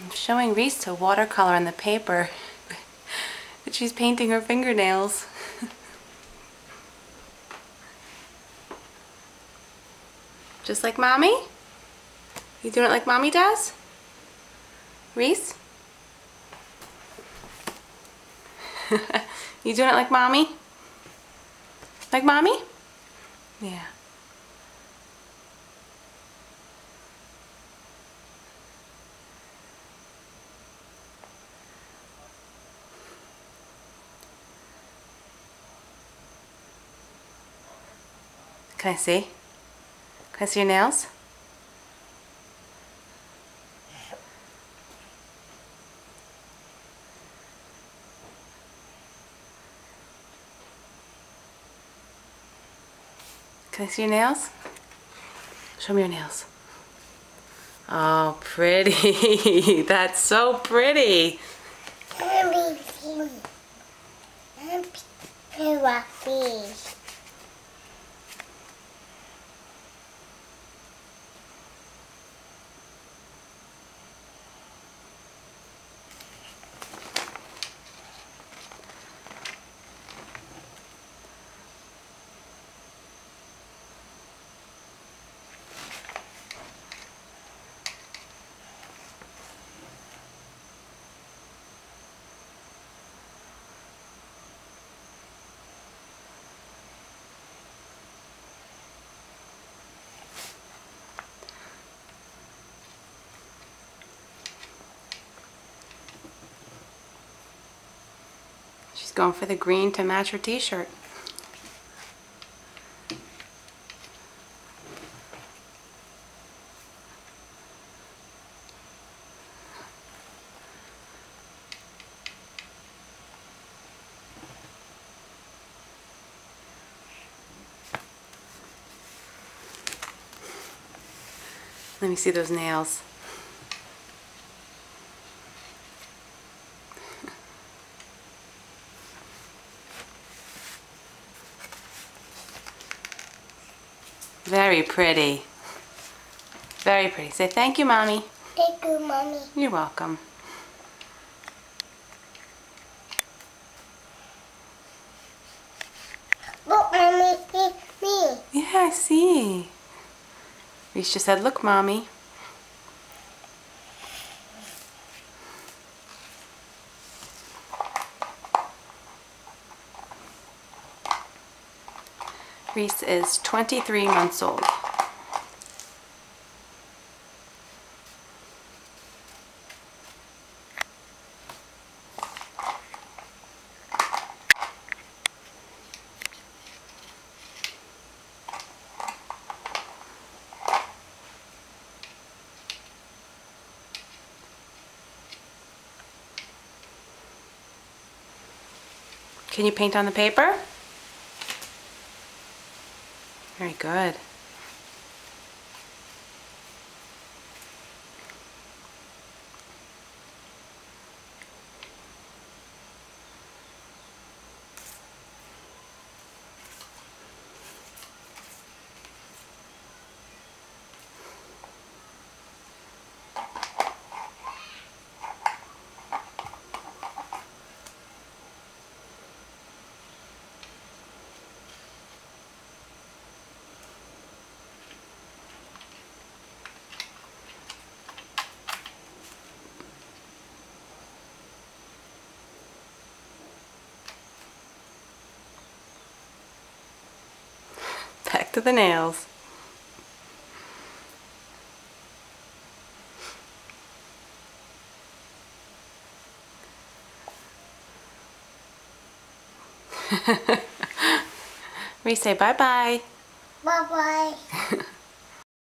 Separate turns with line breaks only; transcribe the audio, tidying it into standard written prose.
I'm showing Reese to watercolor on the paper, but she's painting her fingernails. Just like Mommy? You doing it like Mommy does? Reese? You doing it like Mommy? Like Mommy? Yeah. Can I see? Can I see your nails? Can I see your nails? Show me your nails. Oh, pretty. That's so pretty. She's going for the green to match her t-shirt. Let me see those nails. Very pretty. Very pretty. Say thank you, Mommy.
Thank you, Mommy.
You're welcome.
Look, Mommy, it's me.
Yeah, I see. Reese just said, look, Mommy. Reese is 23 months old. Can you paint on the paper? Very good. Back to the nails. Reese, say bye-bye.
Bye-bye.